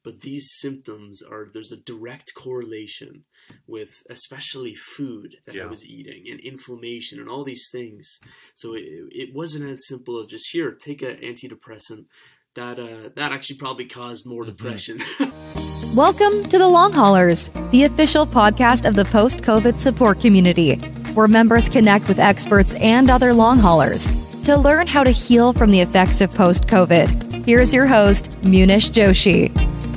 but these symptoms there's a direct correlation with especially food that I was eating and inflammation and all these things. So it wasn't as simple of just, here, take an antidepressant. That actually probably caused more depression. Welcome to the Long Haulers, the official podcast of the post-COVID support community, where members connect with experts and other long haulers to learn how to heal from the effects of post-COVID. Here's your host, Munish Joshi.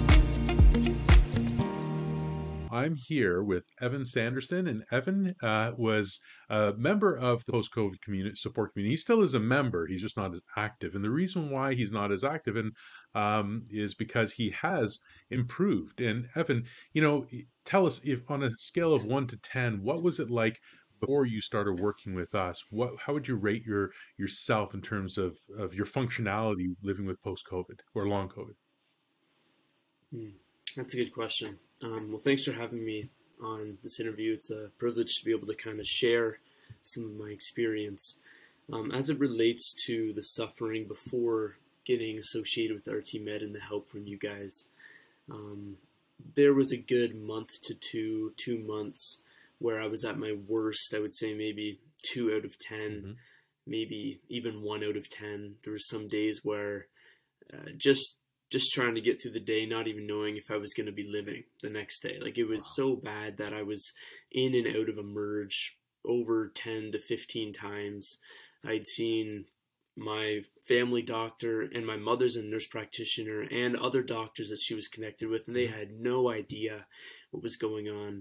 I'm here with Evan Sanderson, and Evan was a member of the post-COVID community support community. He still is a member. He's just not as active. And the reason why he's not as active is because he has improved. And Evan, tell us, if on a scale of 1 to 10, what was it like before you started working with us? How would you rate yourself in terms of your functionality living with post-COVID or long COVID? That's a good question. Well, thanks for having me on this interview. It's a privilege to be able to kind of share some of my experience. As it relates to the suffering before getting associated with RT Med and the help from you guys, there was a good month to 2 months where I was at my worst. I would say maybe 2 out of 10, maybe even 1 out of 10. There were some days where just trying to get through the day, not even knowing if I was going to be living the next day. Like, it was so bad that I was in and out of a merge over 10 to 15 times. I'd seen my family doctor, and my mother's a nurse practitioner, and other doctors that she was connected with, and they had no idea what was going on.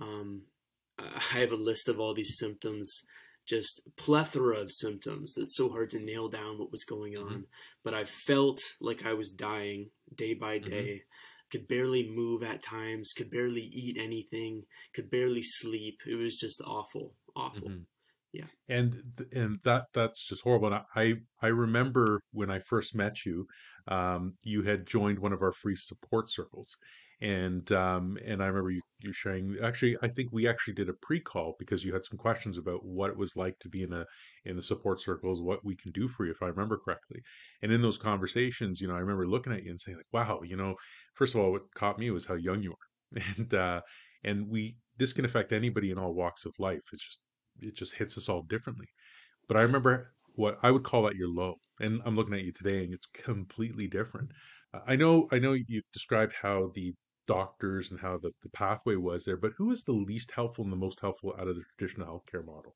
I have a list of all these symptoms, just plethora of symptoms. It's so hard to nail down what was going on, but I felt like I was dying day by day. Could barely move at times, could barely eat anything, could barely sleep. It was just awful. Yeah. And that's just horrible. And I remember when I first met you, you had joined one of our free support circles. And I remember you sharing, actually, I think we actually did a pre-call because you had some questions about what it was like to be in the support circles, what we can do for you, if I remember correctly. And in those conversations, I remember looking at you and saying, like, wow, first of all, what caught me was how young you are. And this can affect anybody in all walks of life. It just hits us all differently. But I remember what I would call that your low. And I'm looking at you today and it's completely different. I know you've described how the doctors and how the pathway was there, but who is the least helpful and the most helpful out of the traditional healthcare model?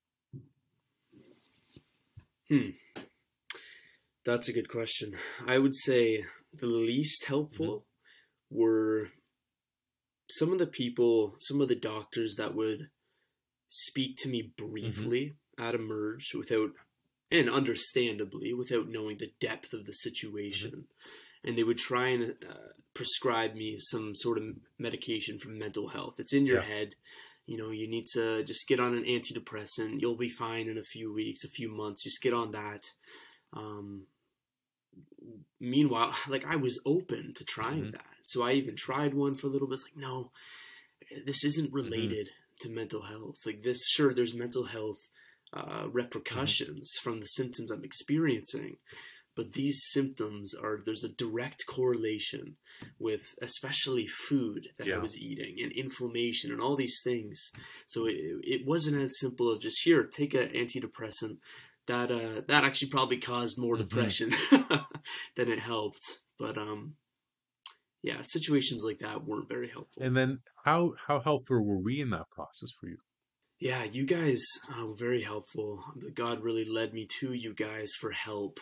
That's a good question. I would say the least helpful were some of the doctors that would speak to me briefly at a merge and understandably, without knowing the depth of the situation. And they would try and prescribe me some sort of medication for mental health. It's in your head. You need to just get on an antidepressant. You'll be fine in a few weeks, a few months. Just get on that. Meanwhile, like, I was open to trying that. So I even tried one for a little bit. It's like, no, this isn't related to mental health. Like, this, sure, there's mental health repercussions from the symptoms I'm experiencing, but these symptoms there's a direct correlation with especially food that I was eating and inflammation and all these things. So it wasn't as simple of just, here, take an antidepressant. That actually probably caused more depression than it helped. But situations like that weren't very helpful. And then how helpful were we in that process for you? Yeah, you guys were very helpful. God really led me to you guys for help.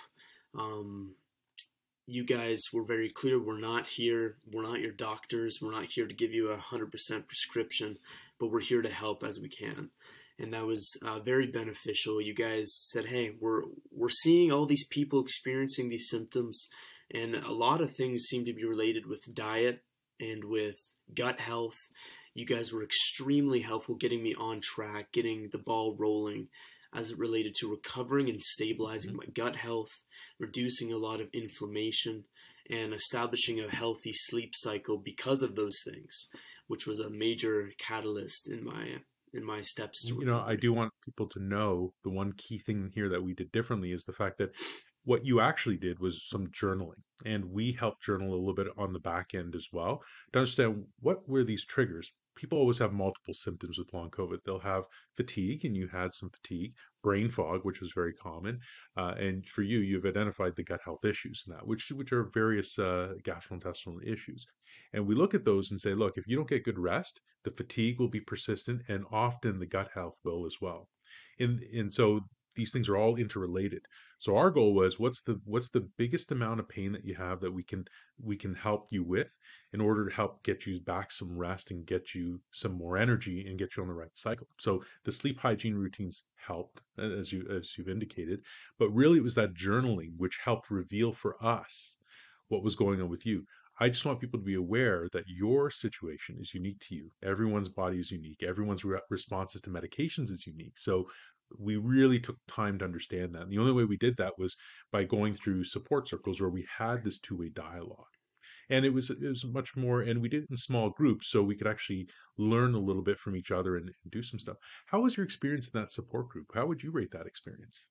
You guys were very clear. We're not your doctors. We're not here to give you 100% prescription, but we're here to help as we can. And that was very beneficial. You guys said, hey, we're seeing all these people experiencing these symptoms, and a lot of things seem to be related with diet and with gut health. You guys were extremely helpful getting me on track, getting the ball rolling as it related to recovering and stabilizing my gut health, reducing a lot of inflammation, and establishing a healthy sleep cycle because of those things, which was a major catalyst in my steps to recovery. I do want people to know the one key thing here that we did differently is the fact that what you actually did was some journaling, and we helped journal a little bit on the back end as well to understand what were these triggers. People always have multiple symptoms with long COVID. They'll have fatigue, and you had some fatigue, brain fog, which was very common, and for you, you've identified the gut health issues in that, which are various gastrointestinal issues. And we look at those and say, look, if you don't get good rest, the fatigue will be persistent, and often the gut health will as well. And so these things are all interrelated. So our goal was, what's the biggest amount of pain that you have that we can help you with in order to help get you back some rest and get you some more energy and get you on the right cycle. So the sleep hygiene routines helped, as you've indicated, but really it was that journaling which helped reveal for us what was going on with you. I just want people to be aware that your situation is unique to you. Everyone's body is unique. Everyone's responses to medications is unique. So we really took time to understand that. And the only way we did that was by going through support circles where we had this two-way dialogue. And it was much more, and we did it in small groups so we could actually learn a little bit from each other and do some stuff. How was your experience in that support group? How would you rate that experience?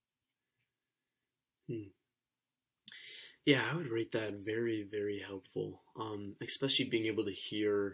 Hmm. Yeah, I would rate that very, very helpful. Especially being able to hear.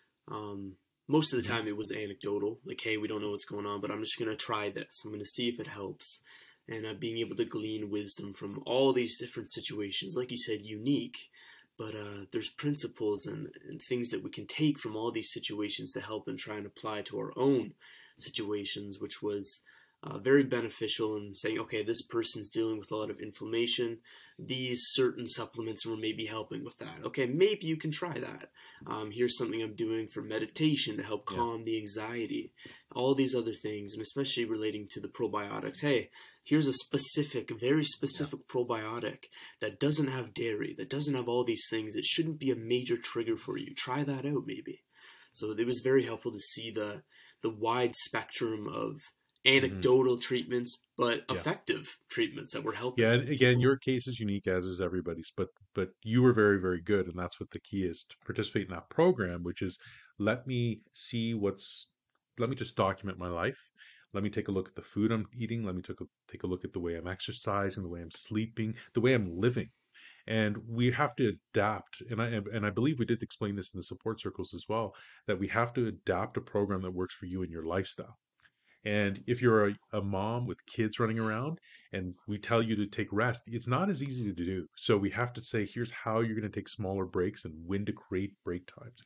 Most of the Mhm. time, it was anecdotal. Like, hey, we don't know what's going on, but I'm just gonna try this. I'm gonna see if it helps, and being able to glean wisdom from all these different situations, like you said, unique. But there's principles and things that we can take from all these situations to help and try and apply to our own situations, which was very beneficial in saying, okay, this person's dealing with a lot of inflammation. These certain supplements were maybe helping with that. Okay, maybe you can try that. Here's something I'm doing for meditation to help Yeah. calm the anxiety. All these other things, and especially relating to the probiotics. Hey, here's a specific, very Yeah. specific probiotic that doesn't have dairy, that doesn't have all these things. It shouldn't be a major trigger for you. Try that out, maybe. So it was very helpful to see the wide spectrum of Mhm. anecdotal treatments, but Yeah. effective treatments that were Yeah, helping and again, people. your case is unique, as is everybody's, but you were very, very good, and that's what the key is, to participate in that program, which is, let me see what's let me just document my life. Let me take a look at the food I'm eating. Let me take a look at the way I'm exercising, the way I'm sleeping, the way I'm living. And we have to adapt. And I believe we did explain this in the support circles as well, that we have to adapt a program that works for you and your lifestyle. And if you're a mom with kids running around and we tell you to take rest, it's not as easy to do. So we have to say, here's how you're going to take smaller breaks and when to create break times.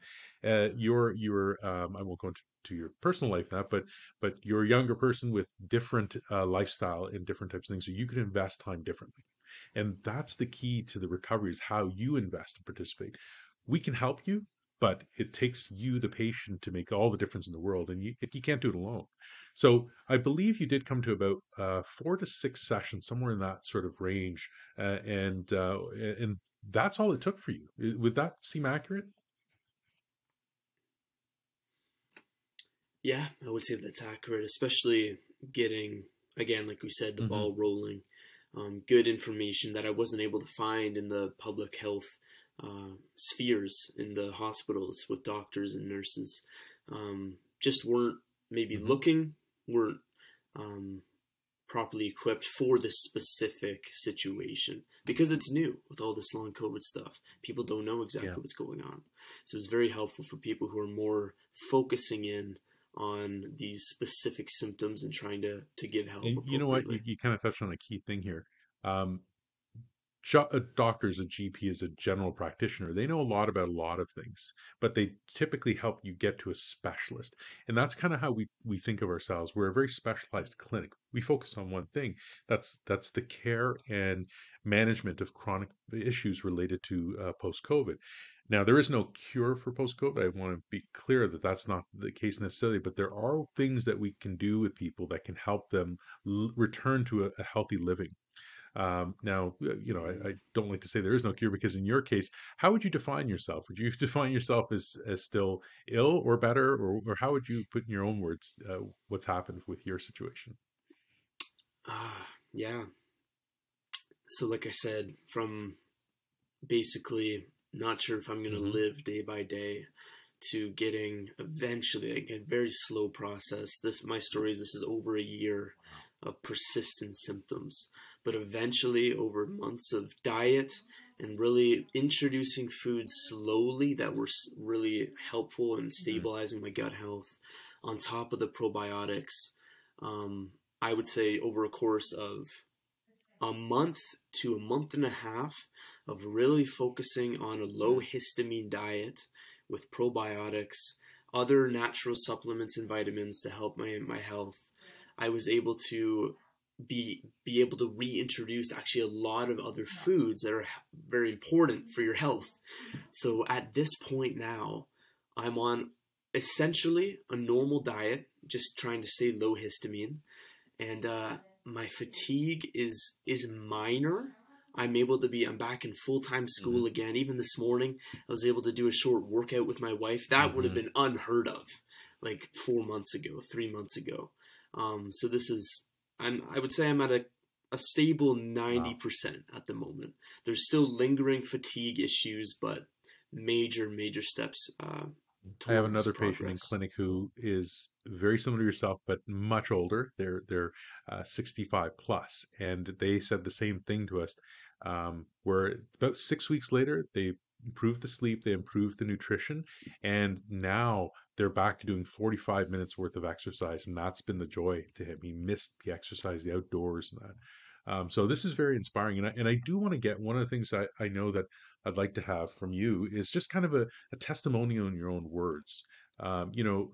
I won't go into your personal life now, but you're a younger person with different lifestyle and different types of things. So you can invest time differently. And that's the key to the recovery, is how you invest and participate. We can help you, but it takes you, the patient, to make all the difference in the world. And you can't do it alone. So I believe you did come to about 4 to 6 sessions, somewhere in that sort of range, and that's all it took for you. Would that seem accurate? Yeah, I would say that's accurate, especially getting, again, like we said, the Hmm. ball rolling. Good information that I wasn't able to find in the public health spheres in the hospitals with doctors and nurses. Just weren't maybe Hmm. looking, weren't um, properly equipped for this specific situation because it's new with all this long COVID stuff. People don't know Yeah. exactly what's going on. So it's very helpful for people who are more focusing in on these specific symptoms and trying to give help And you know what? You, appropriately. you kind of touched on a key thing here. Um, a doctor, as a GP, as a general practitioner, they know a lot about a lot of things, but they typically help you get to a specialist. And that's kind of how we think of ourselves. We're a very specialized clinic. We focus on one thing. That's the care and management of chronic issues related to post-COVID. Now, there is no cure for post-COVID. I want to be clear that that's not the case necessarily, but there are things that we can do with people that can help them return to a healthy living. Now, I don't like to say there is no cure, because in your case, how would you define yourself? Would you define yourself as still ill or better, or how would you put in your own words what's happened with your situation? Yeah. So, like I said, from basically not sure if I'm going to Hmm. live day by day to getting eventually a very slow process. My story is this is over a year of persistent symptoms. But eventually, over months of diet and really introducing foods slowly that were really helpful in stabilizing my gut health, on top of the probiotics, I would say over a course of a month to a month and a half of really focusing on a low histamine diet with probiotics, other natural supplements and vitamins to help my health, I was able to be able to reintroduce actually a lot of other foods that are very important for your health. So at this point now, I'm on essentially a normal diet, just trying to stay low histamine, and my fatigue is minor. I'm back in full-time school again. Even this morning, I was able to do a short workout with my wife. That would have been unheard of like 4 months ago, 3 months ago. So this is, I would say I'm at a stable 90% at the moment. There's still lingering fatigue issues, but major steps I have towards another patient in progress. clinic who is very similar to yourself, but much older. They're 65 plus, and they said the same thing to us. Where about 6 weeks later, they improved the sleep, they improved the nutrition, and now they're back to doing 45 minutes worth of exercise, and that's been the joy to him. He missed the exercise, the outdoors, and that. So this is very inspiring, and I do want to get one of the things I know that I'd like to have from you is just kind of a testimonial in your own words. You know,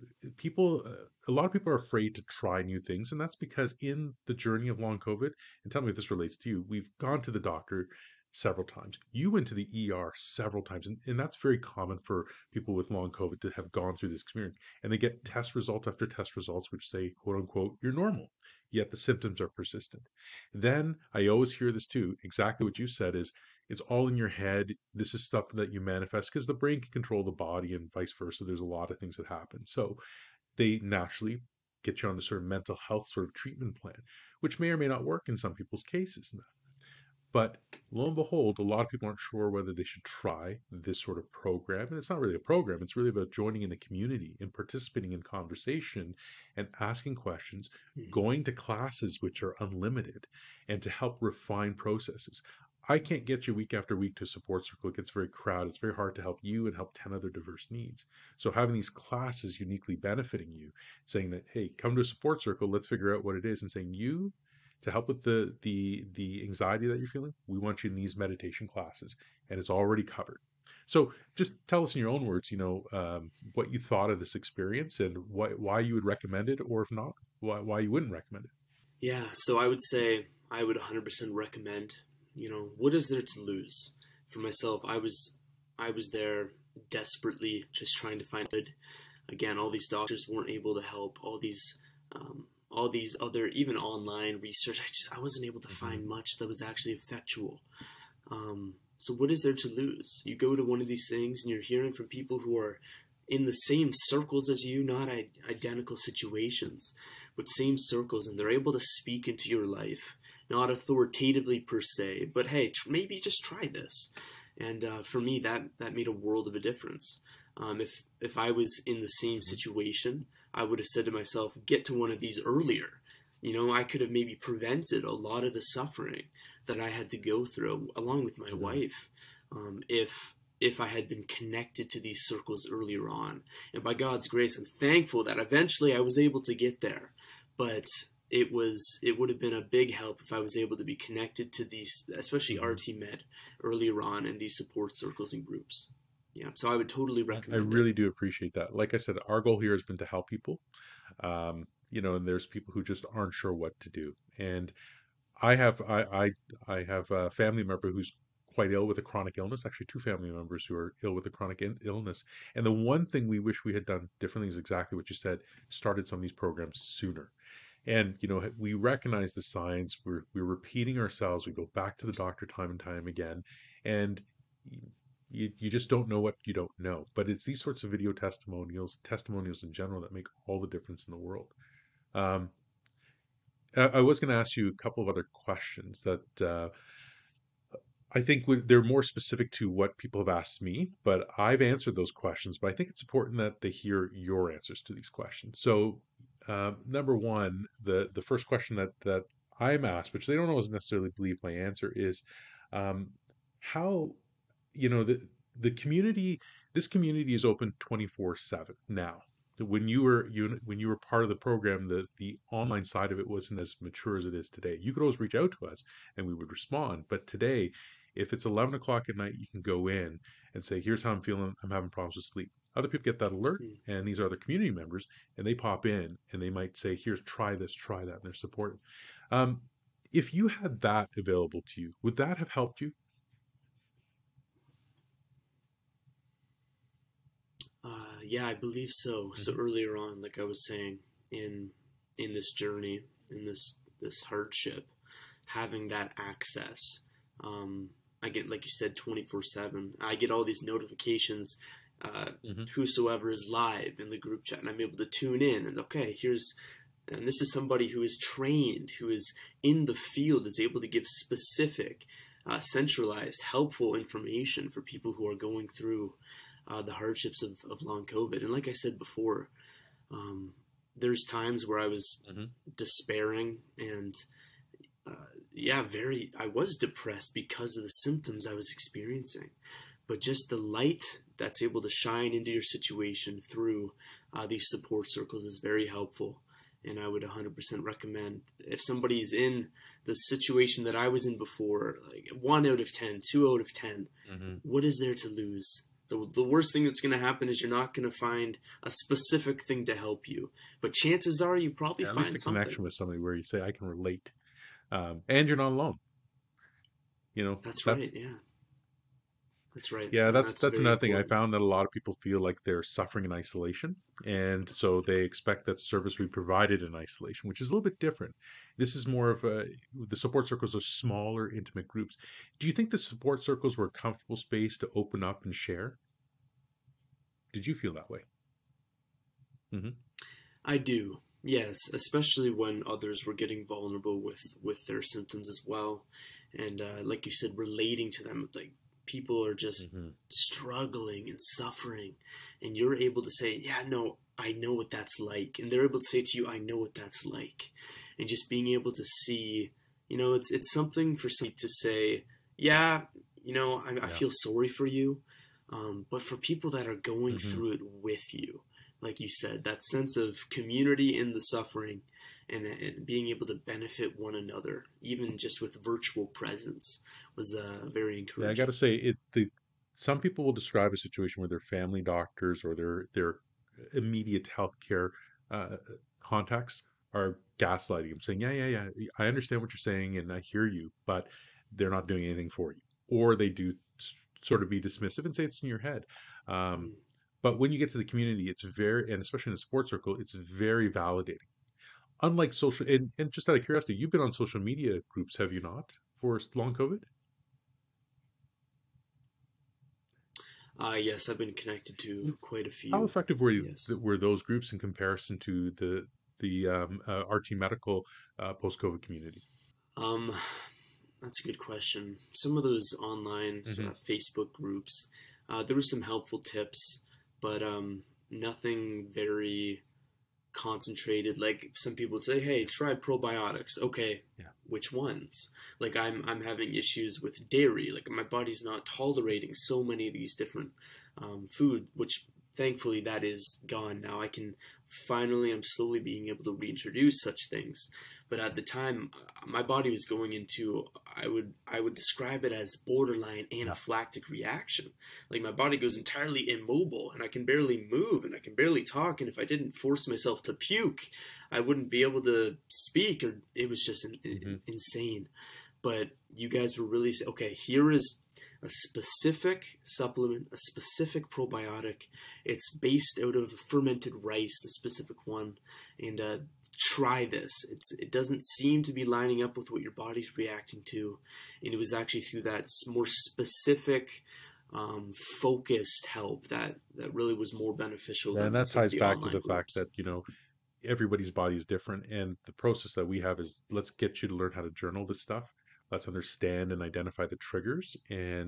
a lot of people are afraid to try new things, and that's because in the journey of long COVID, and tell me if this relates to you, we've gone to the doctor several times. You went to the ER several times, and that's very common for people with long COVID to have gone through this experience. And they get test result after test results, which say, quote unquote, you're normal, yet the symptoms are persistent. Then I always hear this too, exactly what you said is, it's all in your head. This is stuff that you manifest because the brain can control the body and vice versa. There's a lot of things that happen. So they naturally get you on the sort of mental health sort of treatment plan, which may or may not work in some people's cases. But lo and behold, a lot of people aren't sure whether they should try this sort of program. And it's not really a program, it's really about joining in the community and participating in conversation and asking questions, going to classes which are unlimited, and to help refine processes. I can't get you week after week to a support circle. It gets very crowded. It's very hard to help you and help 10 other diverse needs. So having these classes uniquely benefiting you, saying that, hey, come to a support circle, let's figure out what it is, and saying you to help with the anxiety that you're feeling, we want you in these meditation classes, and it's already covered. So just tell us in your own words, what you thought of this experience and why you would recommend it, or if not, why you wouldn't recommend it. Yeah, so I would say I would 100% recommend. What is there to lose? For myself, I was there desperately just trying to find good. Again, all these doctors weren't able to help. All these other, even online research, I wasn't able to find much that was actually effectual. So what is there to lose? You go to one of these things and you're hearing from people who are in the same circles as you, not identical situations, but same circles, and they're able to speak into your life, not authoritatively per se, but hey, maybe just try this. And for me, that made a world of a difference. If I was in the same situation, I would have said to myself, get to one of these earlier. I could have maybe prevented a lot of the suffering that I had to go through along with my wife, if I had been connected to these circles earlier on. And by God's grace, I'm thankful that eventually I was able to get there. But it would have been a big help if I was able to be connected to these, especially RT Med, earlier on in these support circles and groups. Yeah, so I would totally I recommend it. really do appreciate that. Like I said, our goal here has been to help people. And there's people who just aren't sure what to do. And I have a family member who's quite ill with a chronic illness. Actually, two family members who are ill with a chronic illness. And the one thing we wish we had done differently is exactly what you said: started some of these programs sooner. And we recognize the signs. We're repeating ourselves. We go back to the doctor time and time again, and you just don't know what you don't know. But it's these sorts of video testimonials in general, that make all the difference in the world. Um, I was going to ask you a couple of other questions that I think they're more specific to what people have asked me, but I've answered those questions. But I think it's important that they hear your answers to these questions. So Number one, the first question that I'm asked, which they don't always necessarily believe my answer, is um, how the community. This community is open 24/7 now. When you were part of the program, the online side of it wasn't as mature as it is today. You could always reach out to us and we would respond. But today, if it's 11 o'clock at night, you can go in and say, "Here's how I'm feeling. I'm having problems with sleep." Other people get that alert, Mm. and these are other community members, and they pop in and they might say, "Here's, try this, try that," and they're supportive. Um, if you had that available to you, would that have helped you? Yeah, I believe so. So Hmm. earlier on, like I was saying, in in this journey, in this hardship, having that access, um, I get, like you said, 24/7. I get all these notifications. Uh, Hmm. Whosoever is live in the group chat, and I'm able to tune in. And okay, and this is somebody who is trained, who is in the field, is able to give specific, centralized, helpful information for people who are going through the hardships of long COVID. And like I said before, um, there's times where I was Hmm. despairing and yeah, I was depressed because of the symptoms I was experiencing. But just the light that's able to shine into your situation through these support circles is very helpful. And I would 100% recommend, if somebody's in the situation that I was in before, like 1 out of 10, 2 out of 10, Hmm. what is there to lose? The worst thing that's going to happen is you're not going to find a specific thing to help you. But chances are you probably Yeah, at least find a something. connection with somebody where you say, "I can relate," and you're not alone. That's right. That's Yeah, that's right. yeah, And that's that's that's very another thing. I important. found that a lot of people feel like they're suffering in isolation, and so they expect that service will be provided in isolation, which is a little bit different. This is more of the support circles are smaller, intimate groups. Do you think the support circles were a comfortable space to open up and share? Did you feel that way? Hmm. I do. Yes, especially when others were getting vulnerable with their symptoms as well, and like you said, relating to them. Like people are just Hmm. struggling and suffering, and you're able to say, "Yeah, no, I know what that's like," and they're able to say to you, "I know what that's like," and just being able to see, it's something for somebody to say, "Yeah, I Yeah. feel sorry for you," but for people that are going Hmm. through it with you, like you said, that sense of community in the suffering, and being able to benefit one another, even just with virtual presence, was very Yeah, I got encouraging. to say some people will describe a situation where their family doctors or their immediate healthcare uh, contacts are gaslighting them, saying, "Yeah, I understand what you're saying and I hear you, but they're not doing anything for you," or they do sort of be dismissive and say it's in your head. Um, Mm. but when you get to the community, it's very, and especially in a sports circle, it's very validating. Unlike social, and just out of curiosity, you've been on social media groups, have you not, for long COVID? Yes, I've been connected to quite a How few. effective Yes. were those groups in comparison to the RT Medical post COVID community? Um, that's a good question. Some of those online Hmm. Facebook groups, there were some helpful tips, but nothing very concentrated. Like some people would say, "Hey, try probiotics." Okay, Yeah. which ones? Like I'm having issues with dairy. Like my body's not tolerating so many of these different food, which thankfully that is gone now. I can finally, I'm slowly being able to reintroduce such things. But at the time, my body was going into, I would describe it as borderline Yeah. anaphylactic reaction. Like my body goes entirely immobile, and I can barely move, and I can barely talk. And if I didn't force myself to puke, I wouldn't be able to speak. Or it was just Hmm. insane. But you guys were really okay. Here is a specific supplement, a specific probiotic. It's based out of fermented rice, the specific one, and try this. It doesn't seem to be lining up with what your body's reacting to, and it was actually through that more specific, focused help that really was more beneficial And than that some of ties the back to online the fact groups. that, everybody's body is different. And the process that we have is, let's get you to learn how to journal this stuff. Let's understand and identify the triggers. And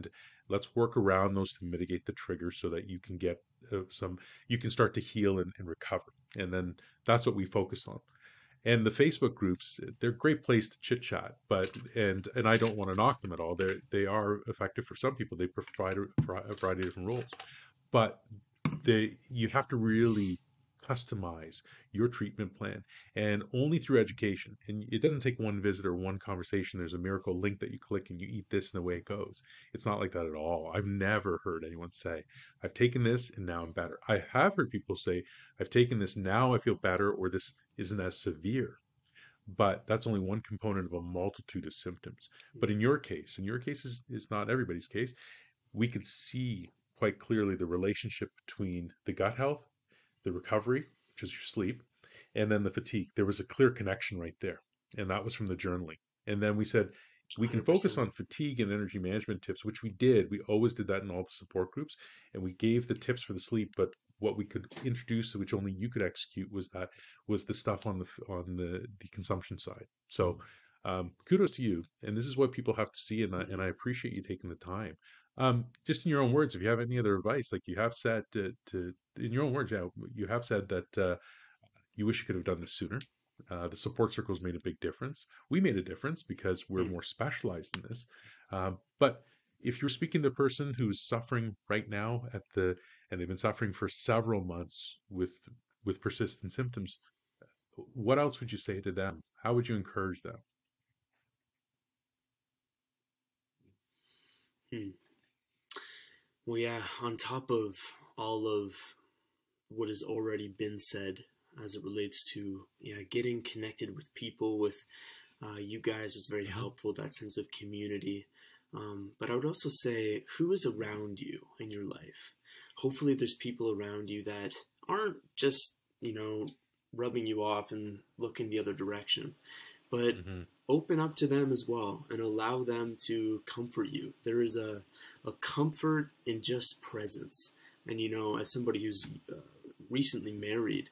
Let's work around those to mitigate the triggers so that you can get you can start to heal and recover. And then that's what we focus on. And the Facebook groups, they're a great place to chit chat, but and I don't want to knock them at all. They are effective for some people. They provide a variety of different roles, but you have to really customize your treatment plan, and only through education. And it doesn't take one visit or one conversation. There's a miracle link that you click and you eat this and away it goes. It's not like that at all. I've never heard anyone say, I've taken this and now I'm better. I have heard people say, I've taken this, now I feel better, or this isn't as severe. But that's only one component of a multitude of symptoms. But in your case is not everybody's case. We could see quite clearly the relationship between the gut health, the recovery, which is your sleep, and then the fatigue. There was a clear connection right there. And that was from the journaling. And then we said, we can 100%. focus on fatigue and energy management tips, which we did. We always did that in all the support groups. And we gave the tips for the sleep, but what we could introduce, which only you could execute, was the stuff on the consumption side. So kudos to you. And this is what people have to see. And I appreciate you taking the time. Just in your own words, if you have any other advice, like you have said in your own words, you have said that you wish you could have done this sooner. The support circles made a big difference. We made a difference because we're more specialized in this. But if you're speaking to a person who's suffering right now and they've been suffering for several months with persistent symptoms, what else would you say to them? How would you encourage them? Well, yeah, on top of all of what has already been said as it relates to getting connected with people, with you guys was very helpful, that sense of community. But I would also say, who is around you in your life? Hopefully there's people around you that aren't just, rubbing you off and looking the other direction, but open up to them as well and allow them to comfort you. There is a comfort in just presence. And, as somebody who's recently married,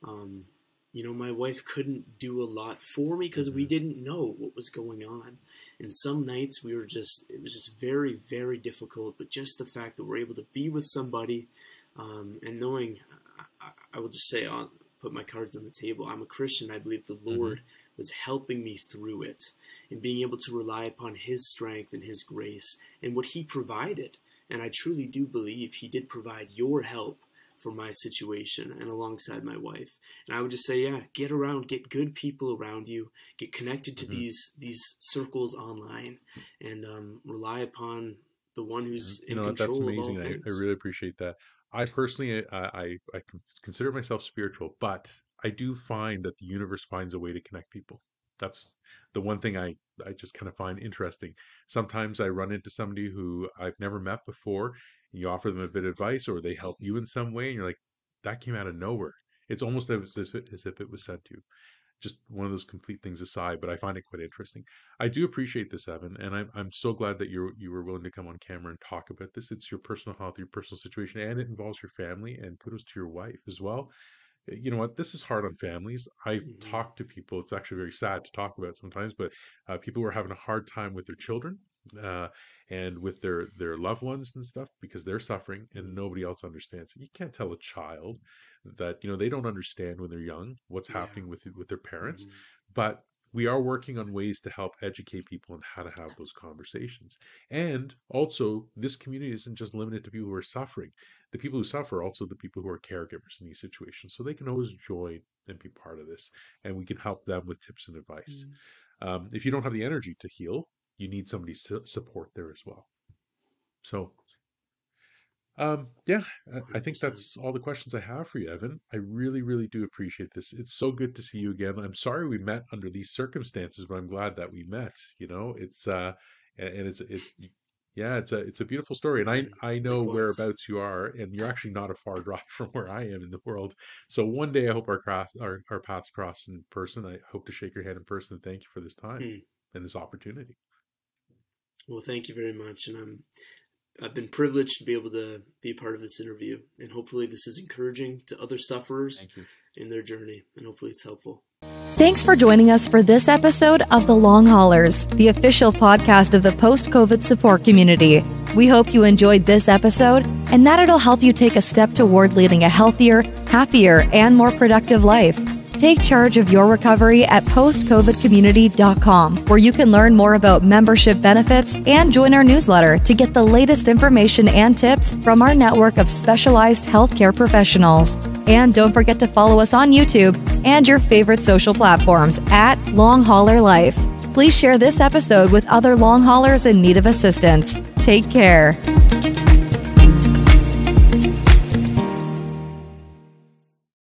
my wife couldn't do a lot for me because we didn't know what was going on. And some nights it was just very, very difficult. But just the fact that we're able to be with somebody and knowing, I will just say, I'll put my cards on the table. I'm a Christian. I believe the Lord was helping me through it and being able to rely upon His strength and His grace and what He provided. And I truly do believe He did provide your help for my situation and alongside my wife. And I would just say, get good people around you, get connected to these circles online, and rely upon the one who's in control that's amazing. of all things. I really appreciate that. I personally, I consider myself spiritual, but I do find that the universe finds a way to connect people. That's the one thing I just kind of find interesting. Sometimes I run into somebody who I've never met before, and you offer them a bit of advice, or they help you in some way, and you're like, that came out of nowhere. It's almost as if it was sent to you. Just one of those complete things aside, but I find it quite interesting. I do appreciate this, Evan, and I'm so glad that you were willing to come on camera and talk about this. It's your personal health, your personal situation, and it involves your family, and kudos to your wife as well. You know what? This is hard on families. I talk to people. It's actually very sad to talk about sometimes, but people who are having a hard time with their children and with their loved ones and stuff because they're suffering and nobody else understands. You can't tell a child that they don't understand when they're young what's happening with their parents, but we are working on ways to help educate people on how to have those conversations. And also, this community isn't just limited to people who are suffering. The people who suffer are also the people who are caregivers in these situations. So they can always join and be part of this. And we can help them with tips and advice. If you don't have the energy to heal, you need somebody's support there as well. So, I think that's all the questions I have for you, Evan. I really, really do appreciate this. It's so good to see you again. I'm sorry we met under these circumstances, but I'm glad that we met. It's it's a beautiful story, and I know whereabouts you are, and you're actually not a far drive from where I am in the world. So one day I hope our paths cross in person. I hope to shake your hand in person. And thank you for this time and this opportunity. Well, thank you very much, and I've been privileged to be able to be a part of this interview, and hopefully this is encouraging to other sufferers in their journey, and hopefully it's helpful. Thanks for joining us for this episode of The Long Haulers, the official podcast of the post-COVID support community. We hope you enjoyed this episode and that it'll help you take a step toward leading a healthier, happier, and more productive life. Take charge of your recovery at postcovidcommunity.com, where you can learn more about membership benefits and join our newsletter to get the latest information and tips from our network of specialized healthcare professionals. And don't forget to follow us on YouTube and your favorite social platforms at Long Hauler Life. Please share this episode with other long haulers in need of assistance. Take care.